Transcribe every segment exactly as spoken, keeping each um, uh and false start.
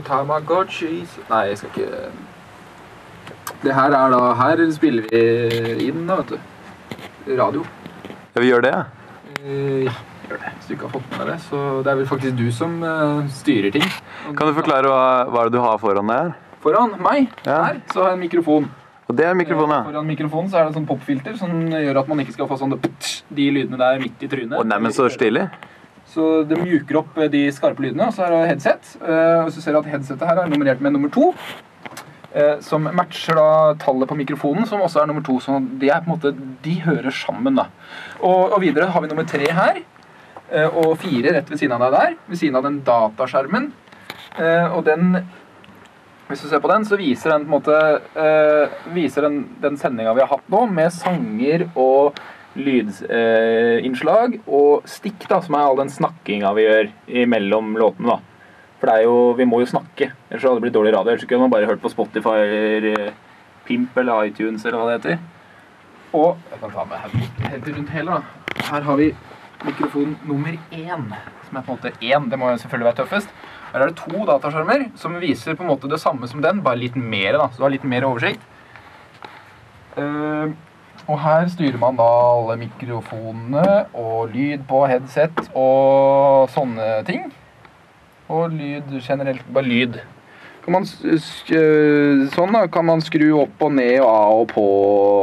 Tamagotchis. Nei, jeg skal ikke... Det her er da... Her spiller vi inn da, vet du. Radio. Ja, vi gjør det, ja. Uh, ja, vi gjør det. Hvis du ikke har fått med det, så det er vel faktisk du som uh, styrer ting. Kan du forklare hva, hva du har foran deg her? Foran meg, ja. Her, så har jeg en mikrofon. Og det er mikrofonen, ja. Foran mikrofonen så er det en sånn popfilter som gjør at man ikke skal få sånn de lydene der midt i trynet. Og nemmen så stilig. Så det mjuker opp de skarpe lydene, og så er det headset. Og så ser du at headsetet her er nummerert med nummer to, som matcher da tallet på mikrofonen, som også er nummer to. Så de er på en måte, de hører sammen da. Og, og videre har vi nummer tre her, og fire rett ved siden av deg der, ved siden av den dataskjermen. Og den... Hvis du ser på den, så viser den på en måte uh, viser den, den sendingen vi har hatt nå, med sanger og lydinnslag uh, og stikk da, som er all den snakkingen vi gjør imellom låtene da. For det er jo, vi må jo snakke, ellers hadde det blitt dårlig radio, ellers kunne man bare hørt på Spotify eller uh, Pimp eller iTunes eller hva det heter. Og, jeg kan ta med helt, helt rundt hele da. Her har vi mikrofon nummer én, som er på en måte én, det må jo selvfølgelig være tøffest. Her er det to dataskjermer som viser på en måte det samme som den, bare litt mer da, så du har litt mer oversikt. Uh, og her styrer man da alle mikrofonene og lyd på headset og sånne ting. Og lyd generelt, bare lyd. Kan man, sånn da, kan man skru opp og ned og av og på.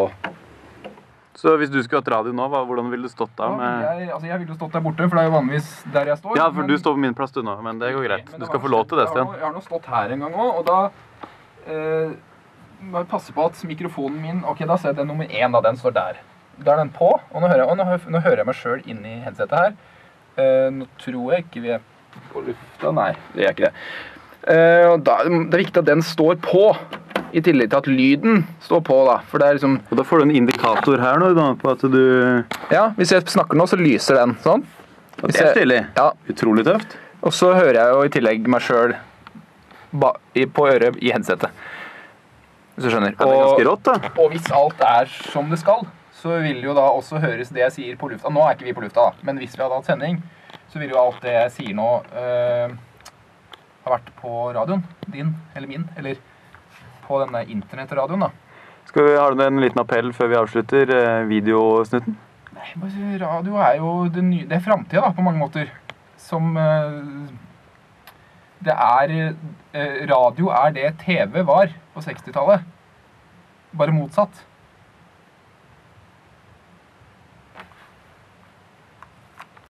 Så hvis du skulle hatt radio nå, hvordan ville du stått da? Med... Ja, jeg, altså jeg ville stått der borte, for det er jo vanligvis der jeg står. Ja, for men... du står på min plass du nå, men det går greit. Du skal få lov til det, Sten. Jeg har nå stått her en gang også, og da eh, må jeg passe på at mikrofonen min, ok, da ser jeg den nummer én, da, den står der. Da er den på, og nå hører jeg, og nå hører, nå hører jeg meg selv inn i headsetet her. Eh, nå tror jeg ikke vi er på lufta, nei, det er ikke det. Eh, og da, det er viktig at den står på. I tillegg til at lyden står på da, for det er liksom... Og da får du en indikator her nå da, på at du... Ja, hvis jeg snakker nå så lyser den, sånn. Og det er stilig. Ja. Utrolig tøft. Og så hører jeg jo i tillegg meg selv på øret i headsetet. Hvis du skjønner. Ja, det er ganske rått da. Og, og hvis alt er som det skal, så vil jo da også høres det jeg sier på lufta. Nå er ikke vi på lufta da, men hvis vi hadde hatt sending, så vil jo alt det jeg sier nå øh, ha vært på radioen, din eller min, eller... på denne internettradioen da. Skal vi ha en liten appell før vi avslutter eh, videosnutten? Nei, radio er jo det, nye, det er fremtiden da, på mange måter. Som eh, det er, eh, radio er det T V var på sekstitallet. Bare motsatt.